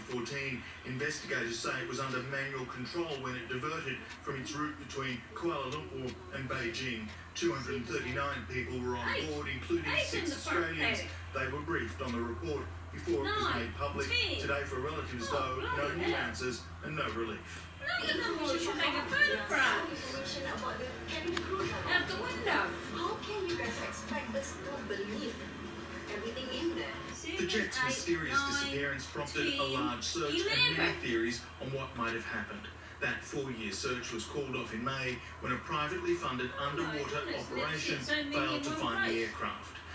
2014, investigators say it was under manual control when it diverted from its route between Kuala Lumpur and Beijing. 239 people were on board, including 6 Australians. They were briefed on the report before it was made public. Today, for relatives, though, no new answers and no relief. Information about the cabin crew. Out the window. How can you guys expect us to believe everything in there? The jet's mysterious disappearance prompted a large search and many theories on what might have happened. That 4-year search was called off in May when a privately funded underwater operation failed to find the aircraft.